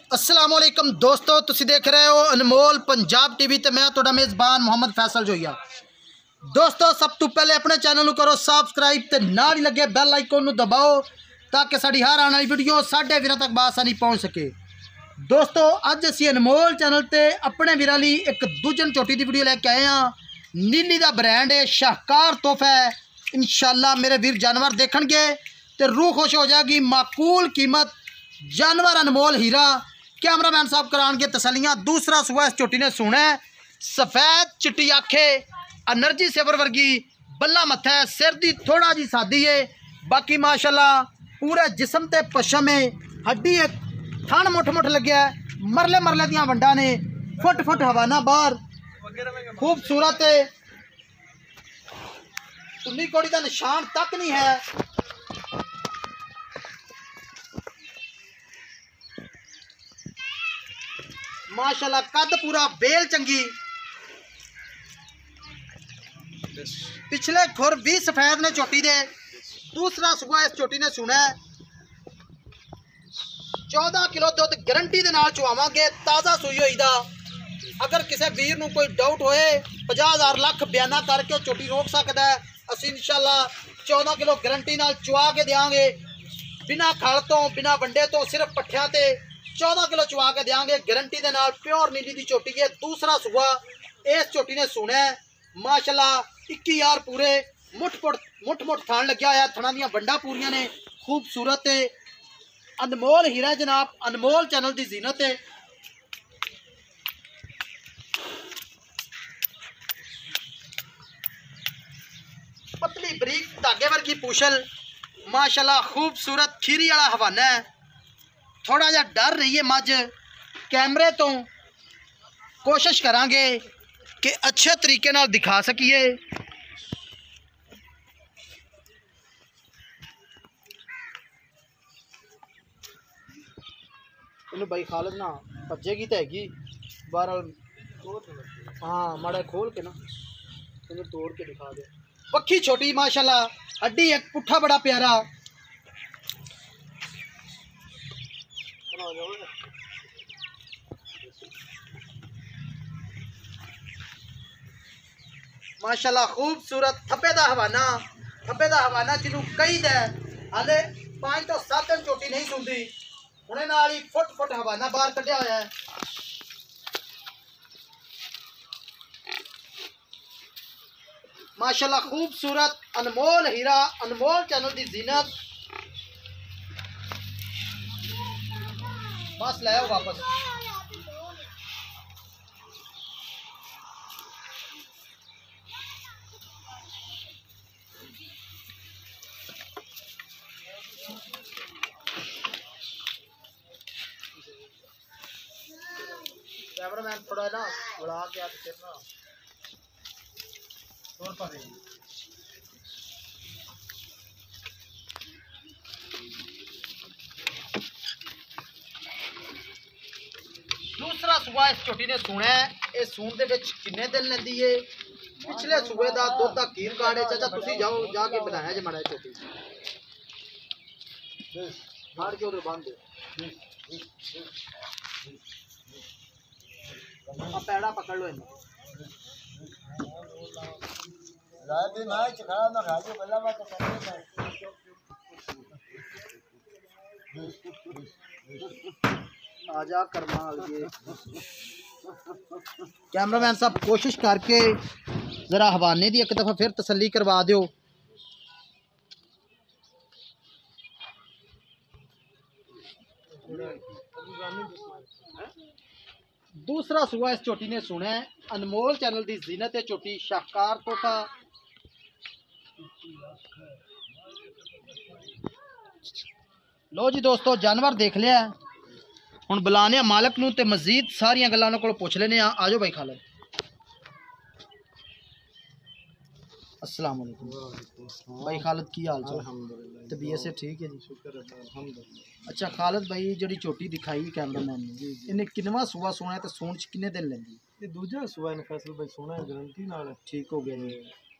अस्सलामुअलैकुम दोस्तों, तुसी देख रहे हो अनमोल पंजाब टीवी ते मैं तुहाडा मेज़बान मोहम्मद फैसल जोइया। दोस्तों, सब तो पहले अपने चैनल करो सब्सक्राइब ते नाल ही लगे बैल आइकन दबाओ ताकि साड़ी हर आने वाली वीडियो साढ़े वीरों तक बासानी पहुँच सके। दोस्तों, अज असी अनमोल चैनल ते अपने वीरों लिए एक दूजन चोटी की वीडियो लैके आए हैं। नीली का ब्रांड है, शाहकार तोहफा है। इंशाल्लाह मेरे वीर जानवर देखणगे तो रूह खुश हो जाएगी। माकूल कीमत, जानवर अनमोल हीरा। कैमरामैन साहब कराएंगे तसलियाँ। दूसरा सुबह इस चोटी ने सुना है, सफ़ेद चिट्टी आखे, एनर्जी सेवर वर्गी, बल्ला मत्था है, सिर दी थोड़ा जी सादी है। बाकी माशाल्लाह पूरे जिसम ते पशम है, हड्डी है, थन मुठ मुठ लग्या है, मरले मरले दियां वंडा ने, फुट फुट हवाना बाहर, खूबसूरत है। उन्नी कोड़ी का निशान तक नहीं है। माशाल्लाह कद पूरा, बेल चंगी, पिछले खुर भी सफेद ने चोटी दे। दूसरा सुबह इस चोटी ने सुना है 14 किलो दुध गारंटी दे नाल चुवावांगे, ताज़ा सुई होई दा। अगर किसी वीर नूं कोई डाउट होए 50,000 लख बयाना करके चोटी रोक सकता है। असीं इंशाल्लाह 14 किलो गारंटी नाल चुवा के देंगे, बिना खल तो बिना वंडे तो, सिर्फ पट्ठियां ते 14 किलो चुवा के देंगे गारंटी दे नाल। प्योर नीली दी चोटी है। दूसरा सुबह इस चोटी ने सुना है माशाल्लाह 21 यार पूरे, मुठ मुठ थान लग्या होया, थना दियां वंडा पूरियां ने, खूबसूरत है। अनमोल हीरा जनाब, अनमोल चैनल की जीनत है। पतली बरीक धागे वर्गी पूछल, माशाल्लाह खूबसूरत खीरी वाला हवाना है। थोड़ा जा डर रही है मझ, कैमरे तो कोशिश करांगे कि अच्छे तरीके नाल दिखा सकीए। इन्हू भाई खालिद ना भजेगी तो हैगी बहरहाल। हाँ माड़ा खोल के ना इन्हें तोड़ के दिखा दे। पक्खी छोटी माशाल्लाह, हड्डी एक, पुट्ठा बड़ा प्यारा। माशाल्लाह खूबसूरत थप्पे दा हवाना जिन्हों कई दे हाले 5 तो 7 दिन चोटी नहीं सुनती, हुणे नाल ही फुट फुट हवाना बाहर कढ़िया होया है। माशाल्लाह खूबसूरत अनमोल हीरा, अनमोल चैनल की जीनत। बस ले आओ वापस। कैमरामैन थोड़ा ना बढ़ा के आप ना तौर पर है। दूसरा सुबह इस चोटी ने सुना है, ये सून दे विच किन्ने दिन लैंदी है। पिछले सुबह का दुध का कीर काढ़े। चाचा तुसी जाओ जाके बनाया जे माड़ा चोटी हाड़ के उधर बांध दो। पैड़ा पकड़ लो इन्हें। आजा करमाल ये कैमरामैन साहब कोशिश करके जरा हवाने की एक दफा फिर तसल्ली करवा दो। दूसरा सुबह इस चोटी ने सुना है, अनमोल चैनल की जीनत है चोटी, शाहकार तोहफा। लो जी दोस्तों, जानवर देख लिया, हुण बुलाने मालक नूं ते मजीद सारियां गल्लां उन्हां कोलों पुछ लेने। आ जाओ भाई खालिद। अस्सलाम वालेकुम भाई खालिद, की हाल चाल? तबीयत से ठीक है जी? शुक्र है। अच्छा खालिद भाई, जी चोटी दिखाई कैमरामैन ने, इन्हें किनवा सुबह सोना है तो सोन च किन्ने दिन लैंदी? ये दूजा सुबह ने फैसल भाई सोना है गारंटी नाल ठीक हो गया जी।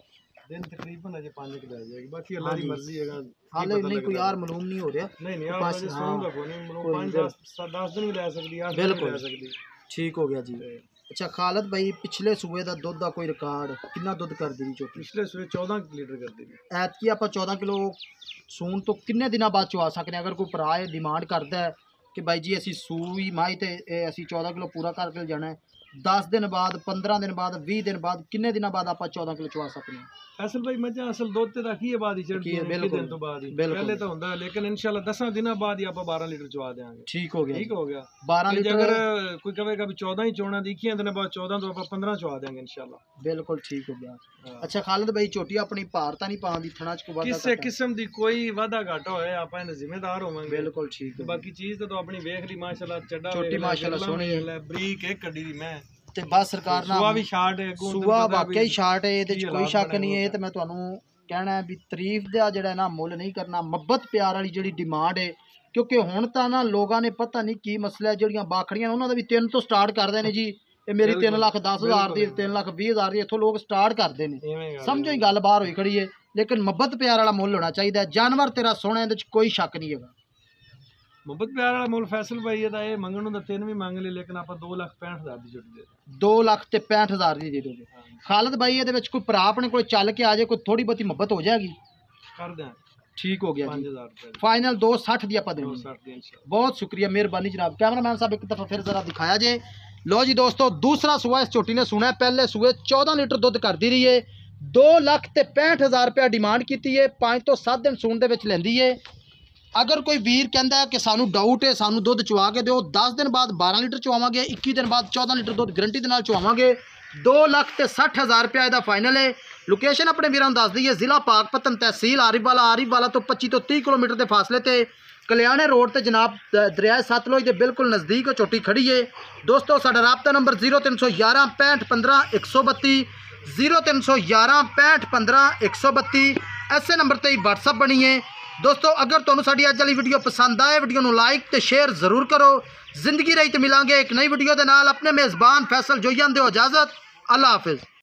दिन तकरीबन अजे 5 की रह जाएगी, बाकी अल्लाह की मर्जी है। हाले नहीं कोई यार मालूम नहीं हो रहा। नहीं नहीं यार अजे सोऊंगा कोई नहीं, मतलब 5-10 दिन भी ले सकदी, 8 दिन भी ले सकदी। ठीक हो गया जी। अच्छा खालिद भाई पिछले सूबे का दुध का कोई रिकॉर्ड कितना दुध कर दी झोटी? पिछले सूबे 14 लीटर कर दी। ऐतकी आप 14 किलो सून तो किन्ने दिनों बाद चवा सकते? अगर कोई भरा है डिमांड करता है कि भाई जी असी सूई माई तो असी 14 किलो पूरा करके जाना है, 10 दिन बाद 15 दिन बाद 20 दिन बाद किन्ने दिनों बाद आप 14 किलो चवा सकते हैं? असल भाई मजा असल दुध ते की है बाद ही चढ़ती है, दिन तो बाद ही पहले तो होंदा है, लेकिन इंशाल्लाह 10 दिनों बाद ही आप 12 लीटर चवा देंगे। ठीक हो गया, ठीक हो गया। 12 लीटर अगर कोई कहेगा भी 14 ही चोना देखिए दिन बाद 14 तो आप 15 चवा देंगे इंशाल्लाह। बिल्कुल ठीक हो गया। अच्छा खालिद भाई छोटी अपनी भारता नहीं पांदी थना च को वादा किसी किस्म दी कोई वादा घाटा होए आप इहदे जिम्मेदार होवांगे। बिल्कुल ठीक है। बाकी चीज तो अपनी वेख ली माशाल्लाह, चड्डा छोटी माशाल्लाह सोहनी है, बरीक एक कड्डी दी मैं ते बस सरकार ना सुआ भी शार्ट है, सुआ वाकई शार्ट है, ਇਹਦੇ ਚ ਕੋਈ ਸ਼ੱਕ ਨਹੀਂ ਹੈ। ਤੇ ਮੈਂ ਤੁਹਾਨੂੰ ਕਹਿਣਾ ਹੈ ਵੀ ਤਾਰੀਫ ਦਾ ਜਿਹੜਾ ਨਾ ਮੁੱਲ ਨਹੀਂ ਕਰਨਾ, ਮੁਹੱਬਤ ਪਿਆਰ ਵਾਲੀ ਜਿਹੜੀ ਡਿਮਾਂਡ ਹੈ, ਕਿਉਂਕਿ ਹੁਣ ਤਾਂ ਨਾ ਲੋਕਾਂ ਨੇ ਪਤਾ ਨਹੀਂ ਕੀ ਮਸਲਾ ਹੈ, ਜਿਹੜੀਆਂ ਬਾਖੜੀਆਂ ਉਹਨਾਂ ਦਾ ਵੀ 3 ਤੋਂ ਸਟਾਰਟ ਕਰਦੇ ਨੇ ਜੀ। ਇਹ ਮੇਰੀ 3,10,000 ਦੀ 3,20,000 ਦੀ ਇੱਥੋਂ ਲੋਕ ਸਟਾਰਟ ਕਰਦੇ ਨੇ। ਸਮਝੋ ਹੀ ਗੱਲ ਬਾਹਰ ਹੋਈ ਖੜੀ ਹੈ, ਲੇਕਿਨ ਮੁਹੱਬਤ ਪਿਆਰ ਵਾਲਾ ਮੁੱਲ ਹੋਣਾ ਚਾਹੀਦਾ। ਜਾਨਵਰ ਤੇਰਾ ਸੋਹਣਾ, ਇਹਦੇ ਚ ਕੋਈ ਸ਼ੱਕ ਨਹੀਂ ਹੈਗਾ। ਮੁਹੱਬਤ ਪਿਆਰ ਵਾਲਾ ਮੁੱਲ ਫੈਸਲ ਭਾਈ ਇਹਦਾ ਇਹ ਮੰਗਣ ਨੂੰ ਤਾਂ 3 ਵੀ ਮੰਗ ਲਏ, ਲੇਕਿਨ ਆਪਾਂ 2,65,000 ਦੀ ਜੁੱਟ ਦੇ 2,65,000 ਦੀ ਦੇ ਦੋਗੇ। ਖਾਲਿਦ ਭਾਈ ਇਹਦੇ ਵਿੱਚ ਕੋਈ ਭਰਾ ਆਪਣੇ ਕੋਲ ਚੱਲ ਕੇ ਆ ਜਾਏ, ਕੋਈ ਥੋੜੀ ਬਹੁਤੀ ਮੁਹੱਬਤ ਹੋ ਜਾਏਗੀ? ਕਰ ਦਿਆਂ। ठीक हो गया 5,000 रुपए फाइनल 2,60 दी आप देंगे। बहुत शुक्रिया मेहरबानी जनाब। कैमरामैन साहब एक दफ़ा फिर ज़रा दिखाया जे। लो जी दोस्तों दूसरा सुआ इस छोटी ने सुना है, पहले सुए 14 लीटर दुध कर दी रही है, 2,65,000 रुपया डिमांड की है, 5 तो 7 दिन सून दे लेंदी है। अगर कोई वीर कहता है कि सानू डाउट है सानू दुध चवा के दो, 10 दिन बाद 12 लीटर चवावांगे, 21 दिन बाद 14 लीटर दुध गारंटी के नाल चवावांगे। 2,60,000 रुपया इसका फाइनल है। लोकेशन अपने वीरों दस दी है, जिला पाकपतन तहसील आरिफवाला तो 25 तो 30 किलोमीटर के फासले ते कल्याणे रोड ते जनाब दरिया सतलुज के बिल्कुल नज़दीक चोटी खड़ी है। दोस्तों साडा राबता नंबर 0311 65 15 132 0311 65 15 132 ऐसे नंबर ते ही WhatsApp बनी है। दोस्तों अगर तुहानू साडी अज वाली वीडियो पसंद आए, वीडियो नू लाइक ते शेयर जरूर करो। जिंदगी रही तो मिलांगे एक नई वीडियो के नाल। अपने मेज़बान फैसल जोईयान दो इजाज़त, अल्लाह हाफिज़।